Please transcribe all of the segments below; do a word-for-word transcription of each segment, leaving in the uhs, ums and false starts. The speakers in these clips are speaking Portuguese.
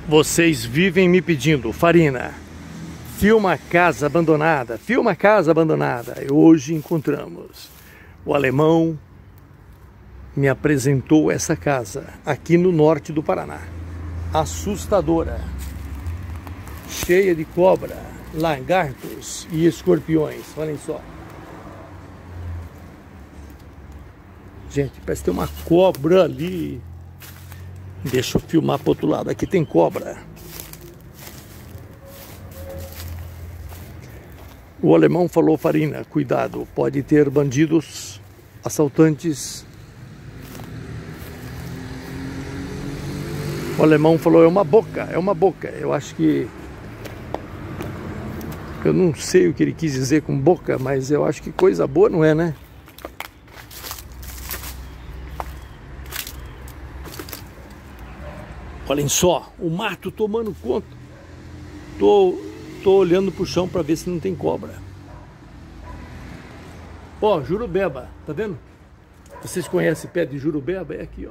Vocês vivem me pedindo, Farina, filma a casa abandonada, filma a casa abandonada. E hoje encontramos. O alemão me apresentou essa casa aqui no norte do Paraná. Assustadora, cheia de cobra, lagartos e escorpiões. Olhem só. Gente, parece que tem uma cobra ali. Deixa eu filmar para o outro lado. Aqui tem cobra. O alemão falou, Farina, cuidado, pode ter bandidos, assaltantes. O alemão falou, é uma boca, é uma boca. Eu acho que... Eu não sei o que ele quis dizer com boca, mas eu acho que coisa boa não é, né? Olhem só, o mato tomando conta. Tô, tô olhando pro chão para ver se não tem cobra. Ó, jurubeba, tá vendo? Vocês conhecem pé de jurubeba? É aqui, ó.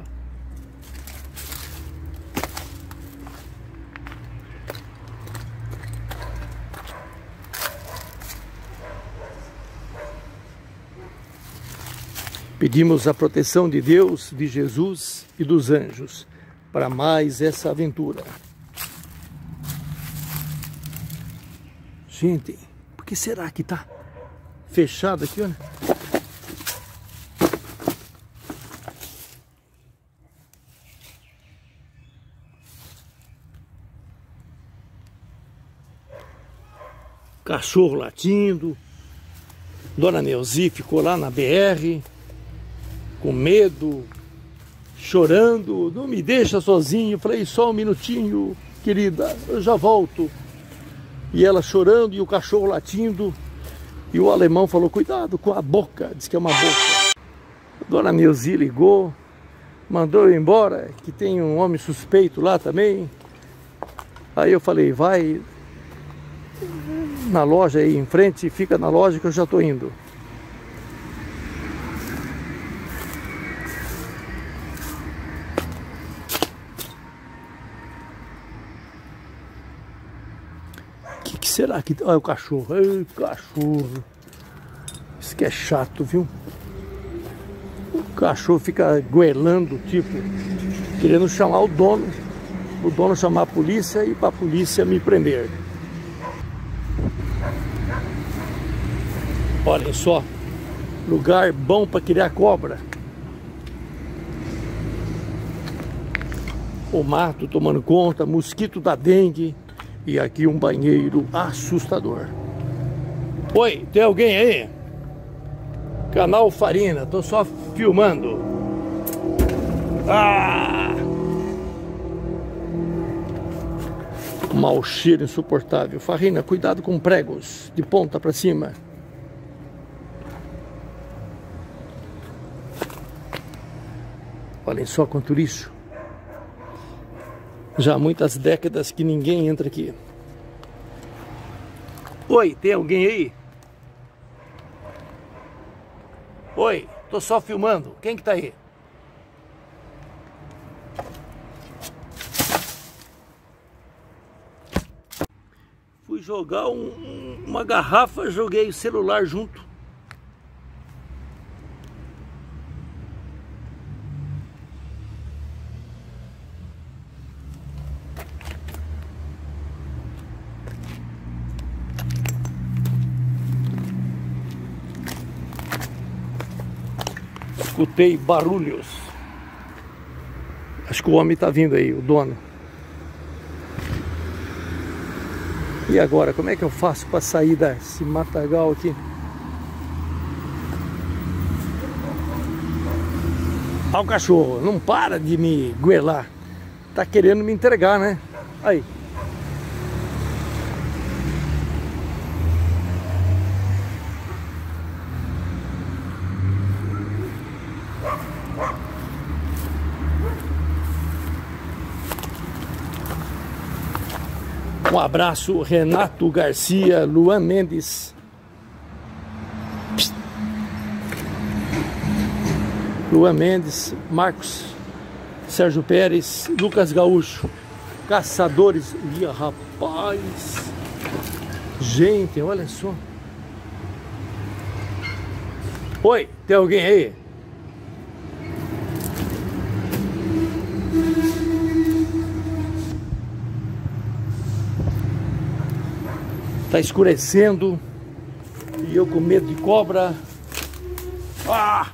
Pedimos a proteção de Deus, de Jesus e dos anjos para mais essa aventura. Gente, por que será que tá fechado aqui, olha? Cachorro latindo. Dona Neuzi ficou lá na B R com medo, chorando, não me deixa sozinho. Falei, só um minutinho, querida, eu já volto. E ela chorando e o cachorro latindo. E o alemão falou, cuidado com a boca, disse que é uma boca. A Dona Neuzi ligou, mandou eu embora, que tem um homem suspeito lá também. Aí eu falei, vai na loja aí em frente, fica na loja que eu já tô indo. O que será que... Olha o cachorro. Ai, cachorro. Isso que é chato, viu? O cachorro fica goelando, tipo, querendo chamar o dono. O dono chamar a polícia e para a polícia me prender. Olhem só. Lugar bom para criar cobra. O mato tomando conta, mosquito da dengue. E aqui um banheiro assustador. Oi, tem alguém aí? Canal Farina, tô só filmando. Ah! Mau cheiro insuportável. Farina, cuidado com pregos de ponta para cima. Olhem só quanto lixo. Já há muitas décadas que ninguém entra aqui. Oi, tem alguém aí? Oi, tô só filmando. Quem que tá aí? Fui jogar um, um, uma garrafa, joguei o celular junto. Escutei barulhos. Acho que o homem está vindo aí, o dono. E agora, como é que eu faço para sair desse matagal aqui? Olha o cachorro, não para de me goelar. Tá querendo me entregar, né? Aí. Um abraço, Renato Garcia, Luan Mendes. Luan Mendes, Marcos, Sérgio Pérez, Lucas Gaúcho. Caçadores. Ih, rapaz. Gente, olha só. Oi, tem alguém aí? Tá escurecendo e eu com medo de cobra. Ah!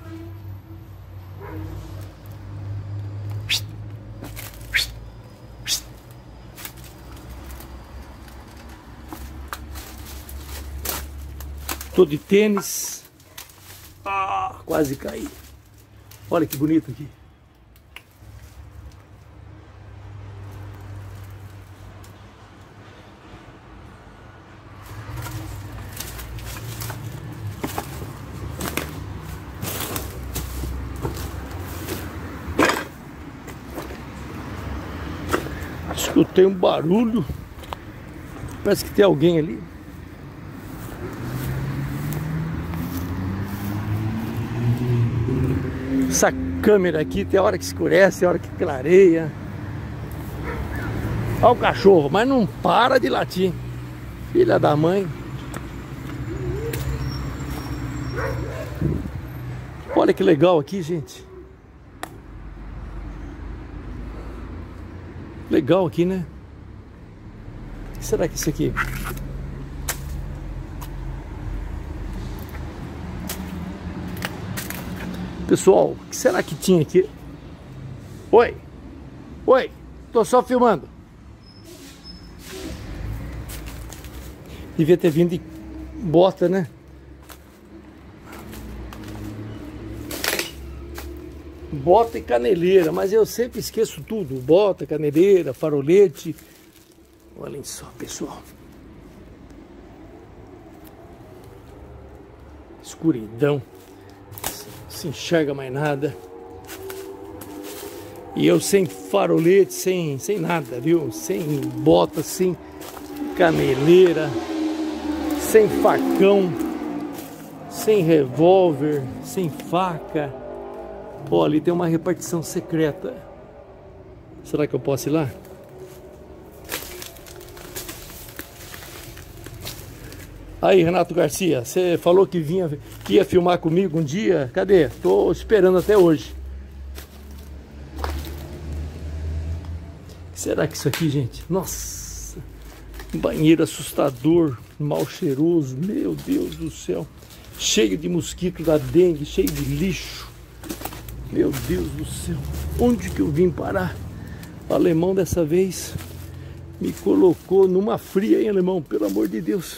Tô de tênis. Ah, quase caí. Olha que bonito aqui. Escutei um barulho. Parece que tem alguém ali. Essa câmera aqui tem hora que escurece, tem hora que clareia. Olha o cachorro, mas não para de latir. Filha da mãe. Olha que legal aqui, gente. Legal aqui, né? O que será que é isso aqui? Pessoal, o que será que tinha aqui? Oi! Oi! Tô só filmando. Devia ter vindo de bota, né? Bota e caneleira, mas eu sempre esqueço tudo. Bota, caneleira, farolete. Olhem só, pessoal. Escuridão. Não se enxerga mais nada. E eu sem farolete, sem, sem nada, viu? Sem bota, sem caneleira, sem facão, sem revólver, sem faca. Ó, ali tem uma repartição secreta. Será que eu posso ir lá? Aí, Renato Garcia, você falou que vinha, que ia filmar comigo um dia. Cadê? Tô esperando até hoje. Será que isso aqui, gente? Nossa! Um banheiro assustador, mal cheiroso. Meu Deus do céu. Cheio de mosquito da dengue, cheio de lixo. Meu Deus do céu. Onde que eu vim parar? O alemão dessa vez me colocou numa fria, hein, alemão? Pelo amor de Deus.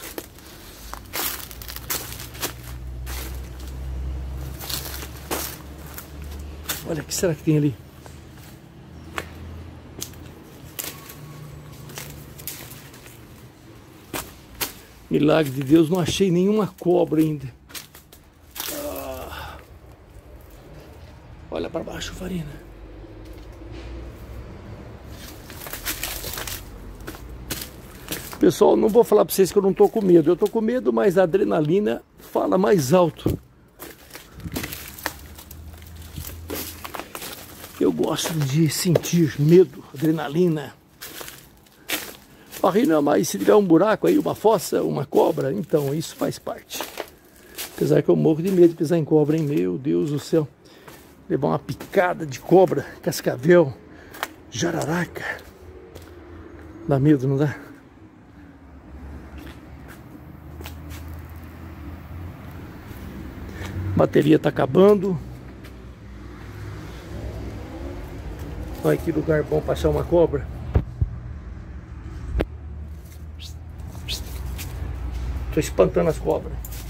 Olha, o que será que tem ali? Milagre de Deus, não achei nenhuma cobra ainda. Ah. Olha para baixo, Farina. Pessoal, não vou falar para vocês que eu não tô com medo. Eu tô com medo, mas a adrenalina fala mais alto. Eu gosto de sentir medo, adrenalina. Farina, mas se tiver um buraco aí, uma fossa, uma cobra, então isso faz parte. Apesar que eu morro de medo de pisar em cobra, hein? Meu Deus do céu. Levar uma picada de cobra, cascavel, jararaca. Dá medo, não dá? Bateria tá acabando. Olha que lugar bom para achar uma cobra. Tô espantando as cobras.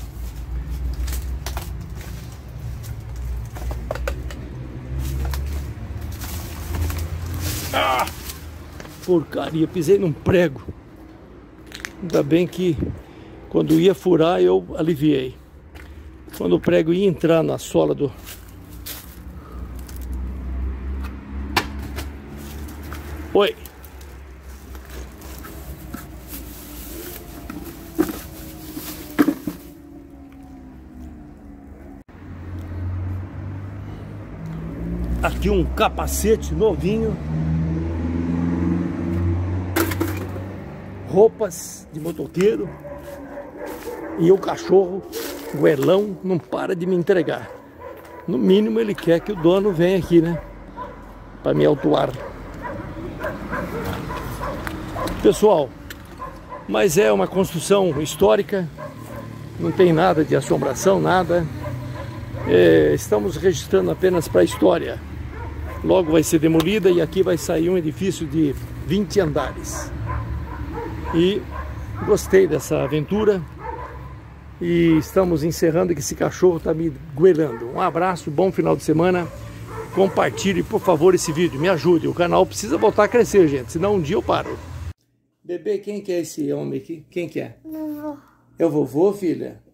Ah! Porcaria, pisei num prego. Ainda bem que quando ia furar eu aliviei. Quando o prego ia entrar na sola do... Oi! Aqui um capacete novinho. roupas de motoqueiro. E o cachorro, o goelão, não para de me entregar. No mínimo ele quer que o dono venha aqui, né? Para me autuar. Pessoal, mas é uma construção histórica. Não tem nada de assombração, nada. É, estamos registrando apenas para a história. Logo vai ser demolida e aqui vai sair um edifício de vinte andares. E gostei dessa aventura. E estamos encerrando que esse cachorro está me goelando. Um abraço, bom final de semana. Compartilhe, por favor, esse vídeo. Me ajude. O canal precisa voltar a crescer, gente. Senão um dia eu paro. Bebê, quem que é esse homem aqui? Quem que é? Vovô. É o vovô, filha?